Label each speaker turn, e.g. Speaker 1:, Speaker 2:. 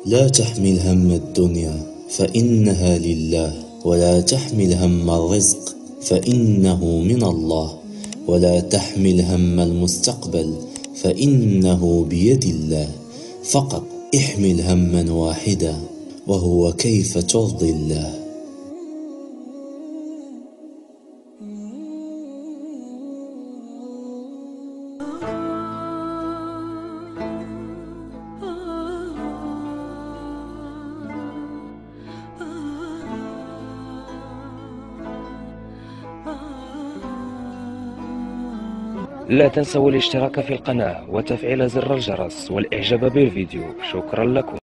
Speaker 1: لا تحمل هم الدنيا فإنها لله، ولا تحمل هم الرزق فإنه من الله، ولا تحمل هم المستقبل فإنه بيد الله، فقط احمل هما واحدا وهو كيف ترضي الله.
Speaker 2: لا تنسوا الاشتراك في القناة وتفعيل زر الجرس والإعجاب بالفيديو. شكرا لكم.